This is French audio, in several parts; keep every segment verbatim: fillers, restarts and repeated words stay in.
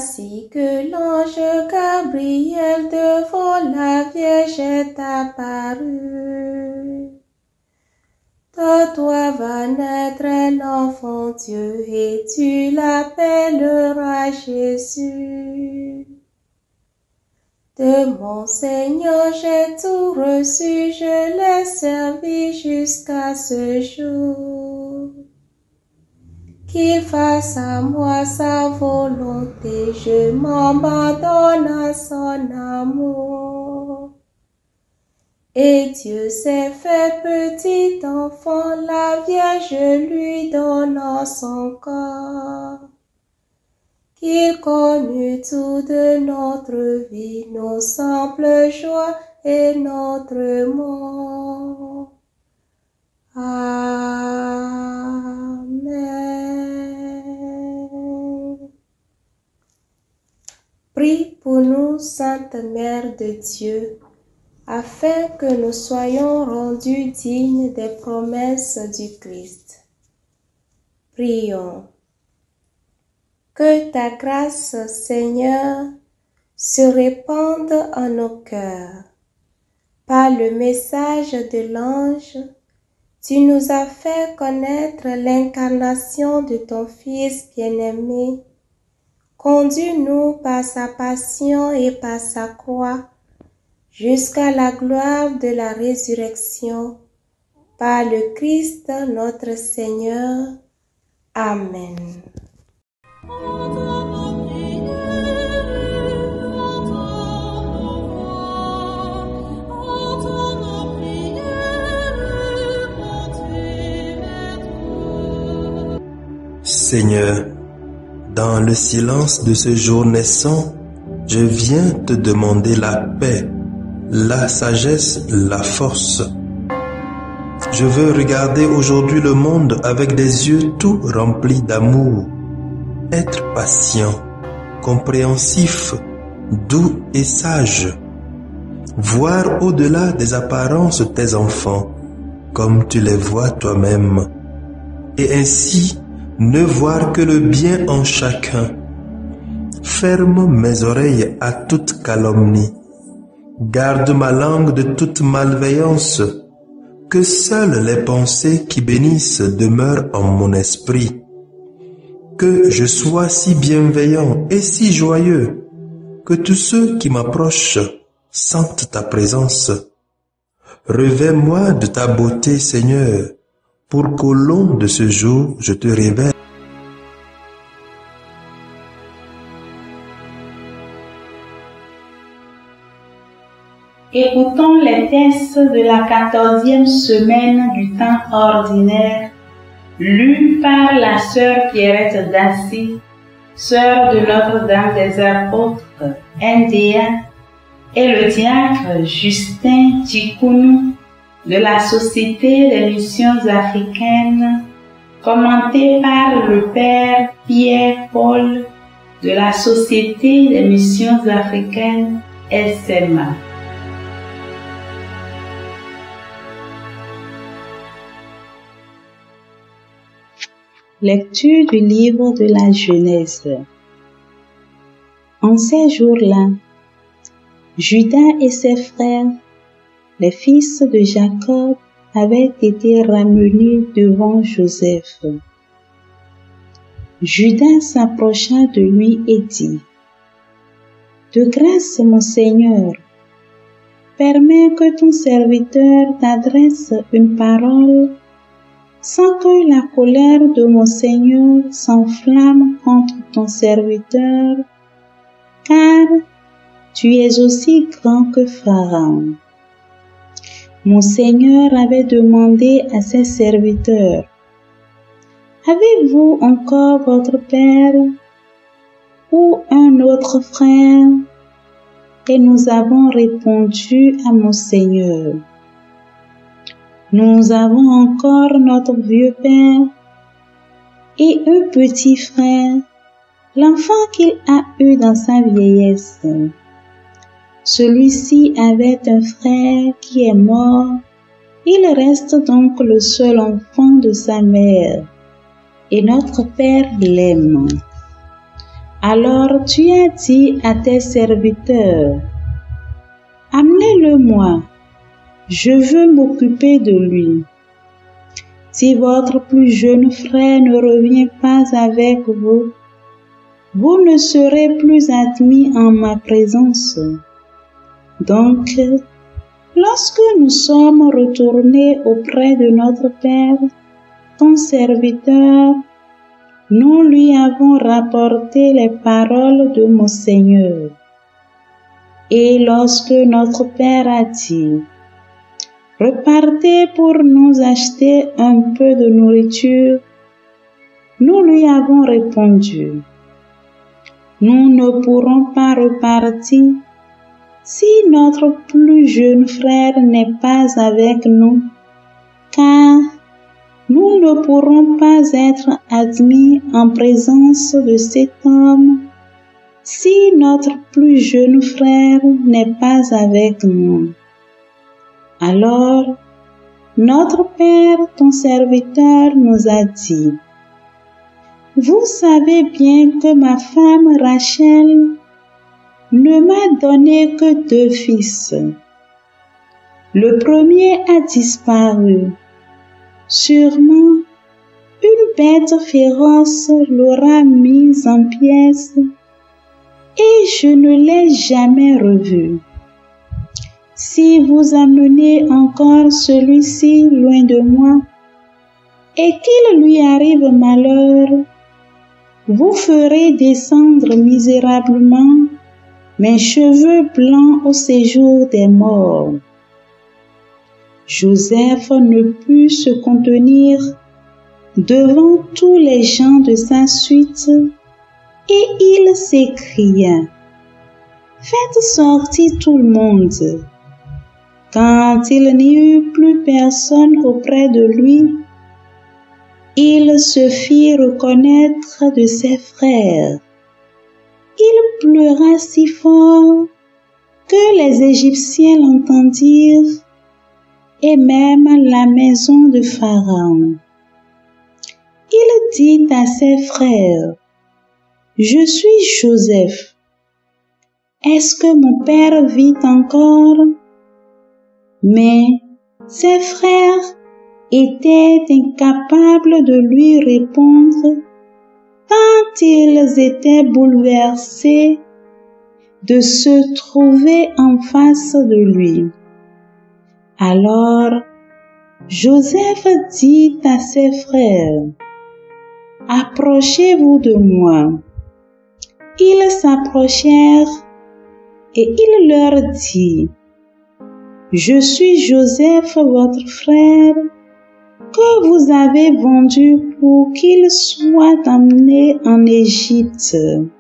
Ainsi que l'ange Gabriel devant la Vierge est apparu. De toi va naître un enfant Dieu et tu l'appelleras Jésus. De mon Seigneur j'ai tout reçu, je l'ai servi jusqu'à ce jour. Qu'il fasse à moi sa volonté, je m'abandonne à son amour. Et Dieu s'est fait petit enfant, la Vierge lui donnant son corps. Qu'il connût tout de notre vie, nos simples joies et notre mort. Amen. Prie pour nous, Sainte Mère de Dieu, afin que nous soyons rendus dignes des promesses du Christ. Prions. Que ta grâce, Seigneur, se répande en nos cœurs. Par le message de l'ange, tu nous as fait connaître l'incarnation de ton Fils bien-aimé. Conduis-nous par sa passion et par sa croix, jusqu'à la gloire de la résurrection, par le Christ notre Seigneur. Amen. Seigneur, dans le silence de ce jour naissant, je viens te demander la paix, la sagesse, la force. Je veux regarder aujourd'hui le monde avec des yeux tout remplis d'amour, être patient, compréhensif, doux et sage, voir au-delà des apparences tes enfants, comme tu les vois toi-même, et ainsi ne voir que le bien en chacun. Ferme mes oreilles à toute calomnie. Garde ma langue de toute malveillance. Que seules les pensées qui bénissent demeurent en mon esprit. Que je sois si bienveillant et si joyeux, que tous ceux qui m'approchent sentent ta présence. Revêt-moi de ta beauté, Seigneur, pour qu'au long de ce jour, je te révèle. Écoutons les textes de la quatorzième semaine du temps ordinaire, lus par la sœur Pierrette Dassy, sœur de Notre-Dame des Apôtres, N D A, et le diacre Justin Tchikounou de la Société des Missions Africaines, commenté par le Père Pierre Paul de la Société des Missions Africaines, S M A. Lecture du livre de la Genèse. En ces jours-là, Judas et ses frères, les fils de Jacob, avaient été ramenés devant Joseph. Judas s'approcha de lui et dit: « De grâce, mon Seigneur, permets que ton serviteur t'adresse une parole sans que la colère de mon Seigneur s'enflamme contre ton serviteur, car tu es aussi grand que Pharaon. Mon Seigneur avait demandé à ses serviteurs: avez-vous encore votre père ou un autre frère? Et nous avons répondu à mon Seigneur: nous avons encore notre vieux père et un petit frère, l'enfant qu'il a eu dans sa vieillesse. Celui-ci avait un frère qui est mort, il reste donc le seul enfant de sa mère, et notre père l'aime. Alors tu as dit à tes serviteurs, amenez-le-moi, je veux m'occuper de lui. Si votre plus jeune frère ne revient pas avec vous, vous ne serez plus admis en ma présence. Donc, lorsque nous sommes retournés auprès de notre Père, ton serviteur, nous lui avons rapporté les paroles de mon Seigneur. Et lorsque notre Père a dit, repartez pour nous acheter un peu de nourriture, nous lui avons répondu, nous ne pourrons pas repartir si notre plus jeune frère n'est pas avec nous, car nous ne pourrons pas être admis en présence de cet homme si notre plus jeune frère n'est pas avec nous. Alors, notre Père, ton serviteur, nous a dit, vous savez bien que ma femme Rachel ne m'a donné que deux fils. Le premier a disparu. Sûrement, une bête féroce l'aura mise en pièces et je ne l'ai jamais revu. Si vous amenez encore celui-ci loin de moi et qu'il lui arrive malheur, vous ferez descendre misérablement mes cheveux blancs au séjour des morts. Joseph ne put se contenir devant tous les gens de sa suite et il s'écria, faites sortir tout le monde. Quand il n'y eut plus personne auprès de lui, il se fit reconnaître de ses frères. Il pleura si fort que les Égyptiens l'entendirent et même la maison de Pharaon. Il dit à ses frères, je suis Joseph. Est-ce que mon père vit encore? Mais ses frères étaient incapables de lui répondre tant ils étaient bouleversés de se trouver en face de lui. Alors, Joseph dit à ses frères, approchez-vous de moi. Ils s'approchèrent et il leur dit, je suis Joseph, votre frère, que vous avez vendu pour qu'il soit emmené en Égypte.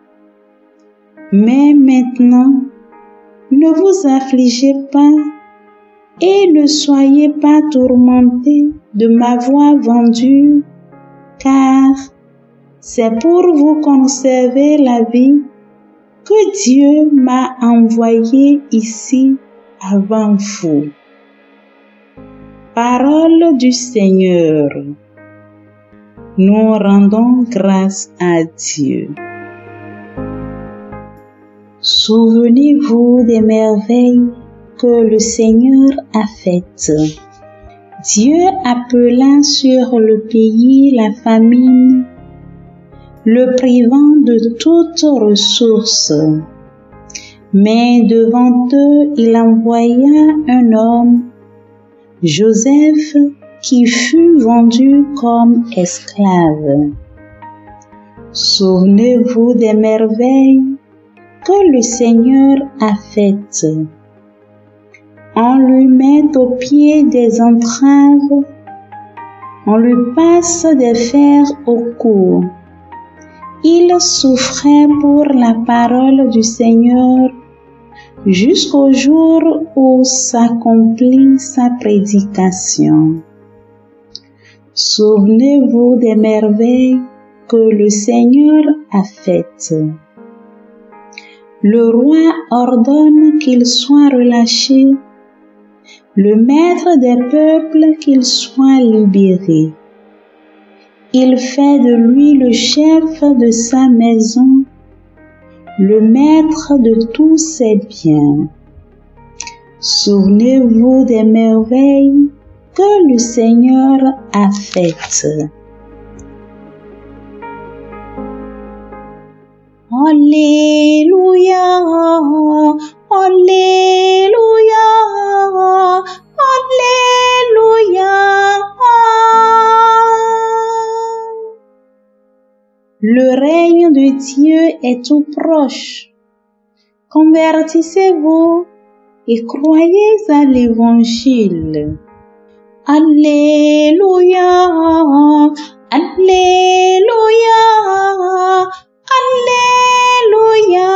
Mais maintenant, ne vous affligez pas et ne soyez pas tourmentés de m'avoir vendu, car c'est pour vous conserver la vie que Dieu m'a envoyé ici avant vous. Parole du Seigneur. Nous rendons grâce à Dieu. Souvenez-vous des merveilles que le Seigneur a faites. Dieu appela sur le pays la famine, le privant de toute ressource. Mais devant eux, il envoya un homme, Joseph, qui fut vendu comme esclave. Souvenez-vous des merveilles que le Seigneur a faites. On lui met au pied des entraves, on lui passe des fers au cou. Il souffrait pour la parole du Seigneur jusqu'au jour où s'accomplit sa prédication. Souvenez-vous des merveilles que le Seigneur a faites. Le roi ordonne qu'il soit relâché, le maître des peuples qu'il soit libéré. Il fait de lui le chef de sa maison le maître de tous ses biens. Souvenez-vous des merveilles que le Seigneur a faites. Alléluia, Alléluia, Alléluia. Le règne de Dieu est tout proche. Convertissez-vous et croyez à l'Évangile. Alléluia, Alléluia, Alléluia.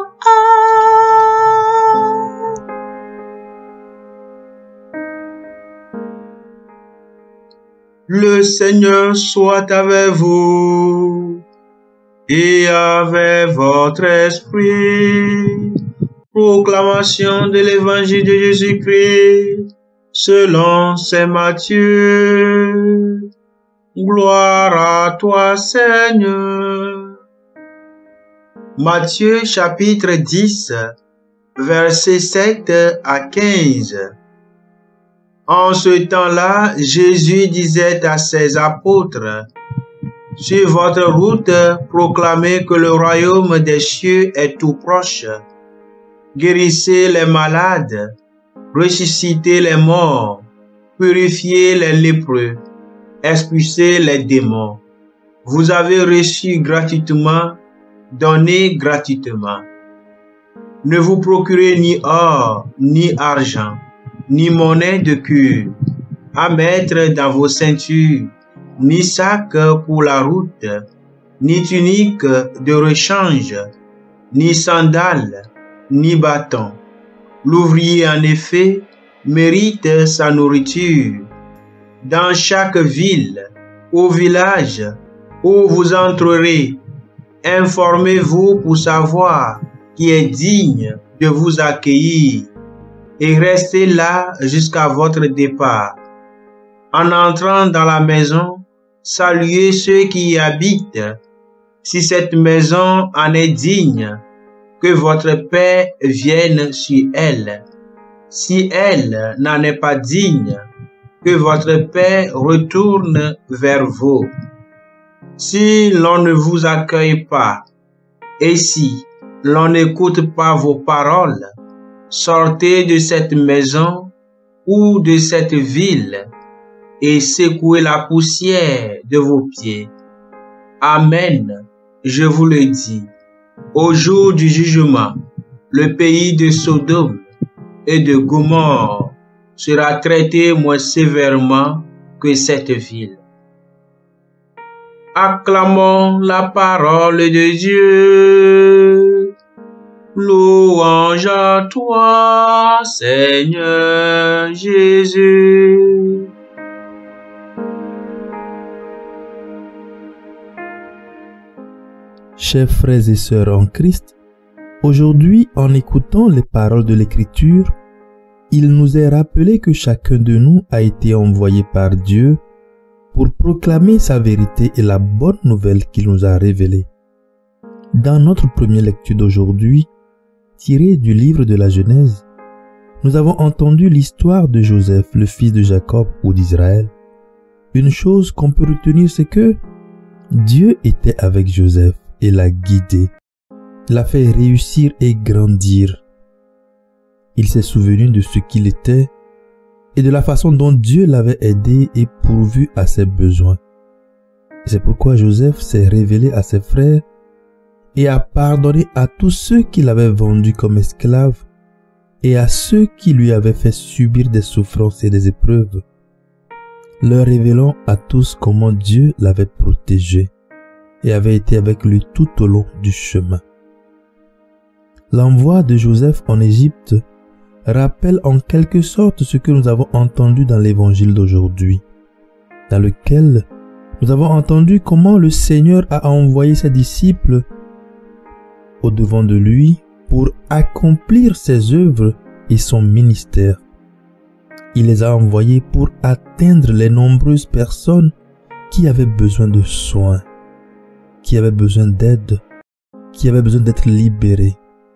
Le Seigneur soit avec vous et avec votre esprit. Proclamation de l'Évangile de Jésus-Christ selon saint Matthieu. Gloire à toi, Seigneur. Matthieu chapitre dix, versets sept à quinze. En ce temps-là, Jésus disait à ses apôtres: sur votre route, proclamez que le royaume des cieux est tout proche. Guérissez les malades, ressuscitez les morts, purifiez les lépreux, expulsez les démons. Vous avez reçu gratuitement, donnez gratuitement. Ne vous procurez ni or, ni argent, ni monnaie de cure à mettre dans vos ceintures, ni sac pour la route, ni tunique de rechange, ni sandales, ni bâton. L'ouvrier, en effet, mérite sa nourriture. Dans chaque ville ou village où vous entrerez, informez-vous pour savoir qui est digne de vous accueillir et restez là jusqu'à votre départ. En entrant dans la maison, saluez ceux qui y habitent. Si cette maison en est digne, que votre paix vienne sur elle. Si elle n'en est pas digne, que votre paix retourne vers vous. Si l'on ne vous accueille pas, et si l'on n'écoute pas vos paroles, sortez de cette maison ou de cette ville et secouez la poussière de vos pieds. Amen, je vous le dis. Au jour du jugement, le pays de Sodome et de Gomorrhe sera traité moins sévèrement que cette ville. Acclamons la parole de Dieu. Louange à toi, Seigneur Jésus. Chers frères et sœurs en Christ, aujourd'hui, en écoutant les paroles de l'Écriture, il nous est rappelé que chacun de nous a été envoyé par Dieu pour proclamer sa vérité et la bonne nouvelle qu'il nous a révélée. Dans notre première lecture d'aujourd'hui, tirée du livre de la Genèse, nous avons entendu l'histoire de Joseph, le fils de Jacob ou d'Israël. Une chose qu'on peut retenir, c'est que Dieu était avec Joseph et l'a guidé, l'a fait réussir et grandir. Il s'est souvenu de ce qu'il était et de la façon dont Dieu l'avait aidé et pourvu à ses besoins. C'est pourquoi Joseph s'est révélé à ses frères et a pardonné à tous ceux qui l'avaient vendu comme esclave et à ceux qui lui avaient fait subir des souffrances et des épreuves, leur révélant à tous comment Dieu l'avait protégé et avait été avec lui tout au long du chemin. L'envoi de Joseph en Égypte rappelle en quelque sorte ce que nous avons entendu dans l'évangile d'aujourd'hui, dans lequel nous avons entendu comment le Seigneur a envoyé ses disciples au devant de lui pour accomplir ses œuvres et son ministère. Il les a envoyés pour atteindre les nombreuses personnes qui avaient besoin de soins, qui avaient besoin d'aide, qui avaient besoin d'être libérés.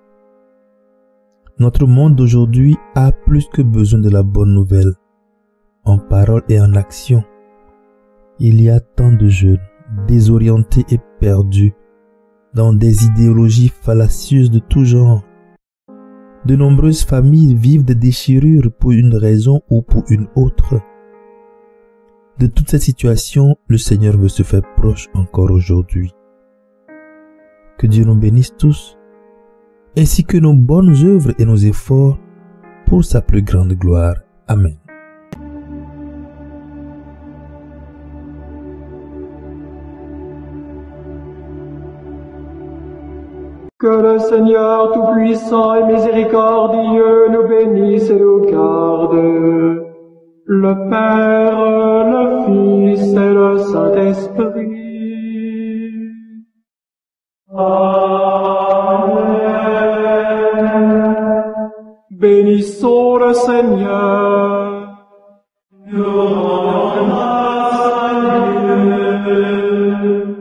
Notre monde d'aujourd'hui a plus que besoin de la bonne nouvelle, en parole et en action. Il y a tant de jeunes, désorientés et perdus, dans des idéologies fallacieuses de tout genre. De nombreuses familles vivent des déchirures pour une raison ou pour une autre. De toute cette situation, le Seigneur veut se faire proche encore aujourd'hui. Que Dieu nous bénisse tous, ainsi que nos bonnes œuvres et nos efforts pour sa plus grande gloire. Amen. Que le Seigneur Tout-Puissant et Miséricordieux nous bénisse et nous garde, le Père, le Fils et le Saint-Esprit. Amen. Bénissons le Seigneur. Nous rendons grâce à Dieu.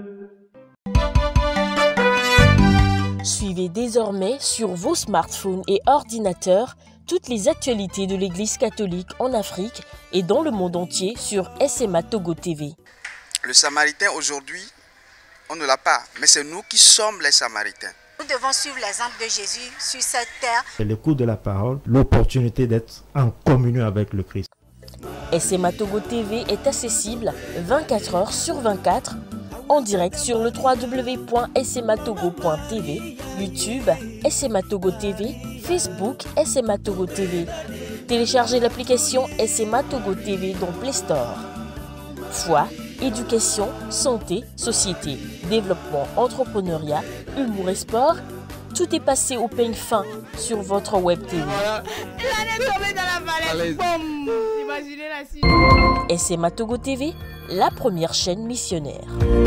Suivez désormais sur vos smartphones et ordinateurs toutes les actualités de l'Église catholique en Afrique et dans le monde entier sur S M A Togo T V. Le Samaritain aujourd'hui, on ne l'a pas, mais c'est nous qui sommes les Samaritains. Nous devons suivre l'exemple de Jésus sur cette terre. C'est l'écoute de la parole, l'opportunité d'être en communion avec le Christ. S M A Togo T V est accessible vingt-quatre heures sur vingt-quatre en direct sur le w w w point s m a togo point t v, YouTube S M A Togo T V, Facebook S M A Togo T V. Téléchargez l'application S M A Togo T V dans Play Store. Foi, éducation, santé, société, développement, entrepreneuriat, humour et sport, tout est passé au peigne fin sur votre web T V. S M A Togo T V, la première chaîne missionnaire.